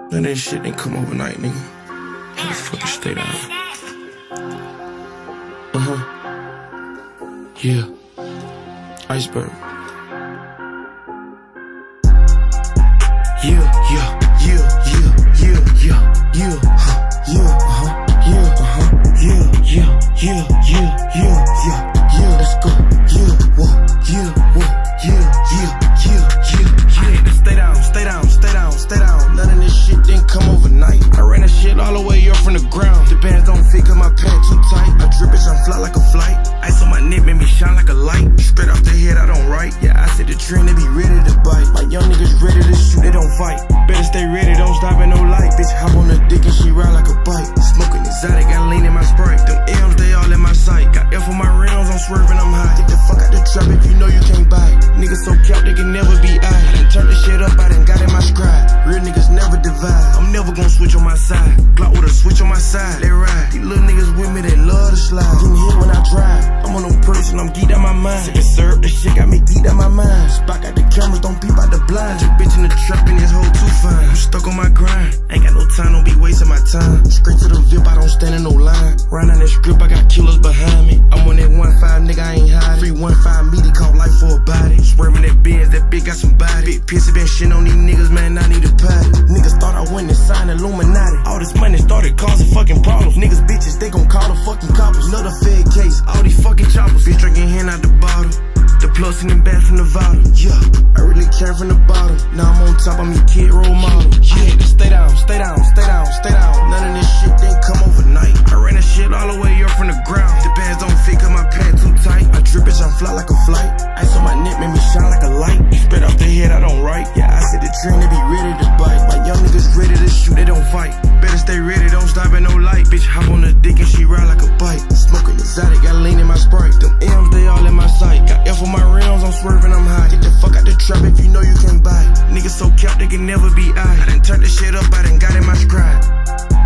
None of this shit didn't come overnight, nigga. Had to fucking stay down. Yeah. Iceberg. Yeah, yeah, yeah, yeah, yeah, yeah, yeah, yeah, let's go. Yeah, whoa, yeah, whoa, yeah, yeah, yeah, yeah. I had to stay down, stay down, stay down, stay down. None of this shit didn't come overnight. I ran that shit all the way up from the ground. The bands don't fit cause my pants too tight. I drip it, I fly like a flight. Ice on my neck made me shine like a light. Straight off the head, I don't write. Yeah, I said the trend, they be ready to bite. My young niggas ready to shoot, they don't fight. Better stay ready, don't stop at no light. Bitch, hop on the dick and she ride like a bike. Smoking exotic, got lean in my Sprite. Them M's, they all in my sight. Got F on my rims, I'm swerving, I'm high. Get the fuck out the trap if you know you can't buy it. Niggas so capped, they can never be I done turned the shit up, I done got in my scribe. Real niggas never divide. I'm never gonna switch on my side. Glock with a switch on my side, they ride. These little niggas with me, they love to slide. Getting hit when I drive. I'm on no purse and I'm geeked out my mind. Sippin' syrup, the shit got me geeked out my mind. Spot got the cameras, don't peep out the blind. Your bitch in the trap and this hoe too fine. I'm stuck on my grind, ain't got no time, don't be wasting my time. Straight to the VIP, I don't stand in no line. Round on that strip, I got killers behind me. I'm on that 1-5, nigga, I ain't hiding. 315 me, they call life for a body. Swerving that Benz, that bitch got some body. Big pissy been shit on these niggas, man, I need a patty. Niggas thought I went and signed Illuminati. All this money started causing fucking problems. Niggas bitches, they gon' call the fucking coppers. Another fed case, all these fucking choppers. Bitch drinking hand out the bottle. The plus in the back from Nevada. Yeah, I really care from the bottom. Now I'm on top, I'm your kid role model. I had to stay down, stay down, stay down, stay down. None of this shit didn't come overnight. I ran that shit all the way up from the ground. The bands don't fit cause my pants too tight. I drip it, I fly like a flight. Ice on my neck made me shine like a light. Straight off the head, I don't write. Yeah, I said the trend, they be ready to bite. My young niggas ready to shoot, they don't fight. Better stay ready, don't stop at no light. Bitch, hop on the dick and she ride like a bike. Smoking exotic, got lean in my Sprite. Them M's, they all in my sight. Got F on my rims, I'm swerving, I'm high. Get the fuck out the trap if you know you can't buy it. Niggas so capped, they can never be I done turned the shit up, I done got in my scribe.